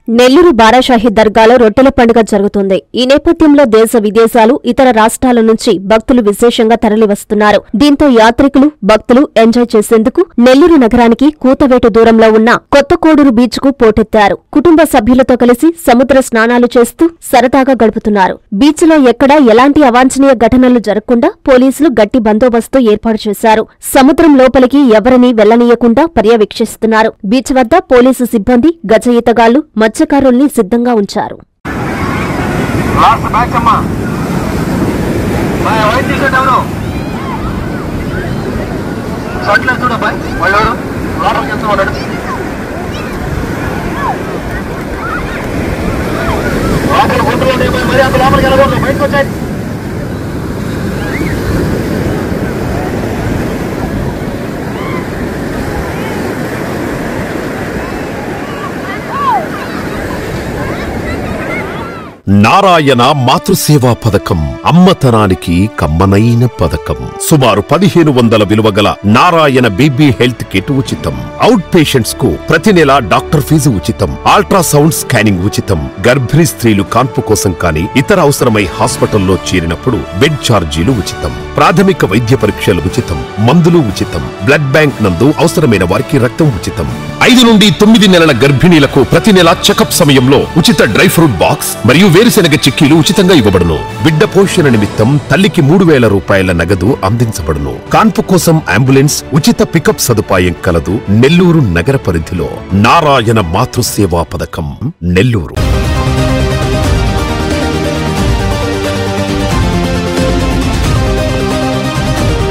నెల్లూరు బారాషాహి దర్గాలో రొట్టెల పండుగ జరుగుతుంది. ఈ నేపథ్యంలో దేశ విదేశాలు, ఇతర రాష్ట్రాల నుంచి భక్తులు విశేషంగా తరలివస్తున్నారు. దీంతో యాత్రికులు, భక్తులు ఎంజాయ్ చేసేందుకు నెల్లూరు నగరానికి కూతవేటు దూరంలో ఉన్న కొత్తకోడూరు బీచ్ కు పోటెత్తారు. కుటుంబ సభ్యులతో కలిసి సముద్ర స్నానాలు చేస్తూ సరదాగా గడుపుతున్నారు. బీచ్ లో ఎక్కడా ఎలాంటి అవాంఛనీయ ఘటనలు జరగకుండా పోలీసులు గట్టి బందోబస్తు ఏర్పాటు చేశారు. సముద్రం లోపలికి ఎవరినీ వెళ్లనీయకుండా పర్యవేక్షిస్తున్నారు. బీచ్ వద్ద పోలీసు సిబ్బంది, గజ ఈతగాళ్లు, మత్స్యకారుల్ని సిద్ధంగా ఉంచారు. నారాయణ మాతృసేవా పథకం అమ్మతనానికి కమ్మనైన పథకం. సుమారు 1500 విలువగల నారాయణ బేబీ హెల్త్ కిట్ ఉచితం. అవుట్ పేషెంట్స్ కు ప్రతి నెల డాక్టర్ ఫీజు ఉచితం. అల్ట్రాసౌండ్ స్కానింగ్ ఉచితం. గర్భిణీ స్త్రీలు కాన్పు కోసం కానీ ఇతర అవసరమై హాస్పిటల్లో చేరినప్పుడు బెడ్ ఛార్జీలు ఉచితం. ప్రాథమిక వైద్య పరీక్షలు ఉచితం. మందులు ఉచితం. బ్లడ్ బ్యాంక్ నందు అవసరమైన వారికి రక్తం ఉచితం. 5 నుండి 9 నెలల గర్భిణీలకు ప్రతి నెల చెకప్ సమయంలో ఉచిత డ్రై ఫ్రూట్ బాక్స్ మరియు వేరుశెనగ చిక్కీలు ఉచితంగా ఇవ్వబడును. బిడ్డ పోషణ నిమిత్తం తల్లికి 3000 రూపాయల నగదు అందించబడును. కాన్పు కోసం అంబులెన్స్, ఉచిత పికప్ సదుపాయం కలదు. నెల్లూరు నగర పరిధిలో నారాయణ మాతృసేవా పథకం, నెల్లూరు.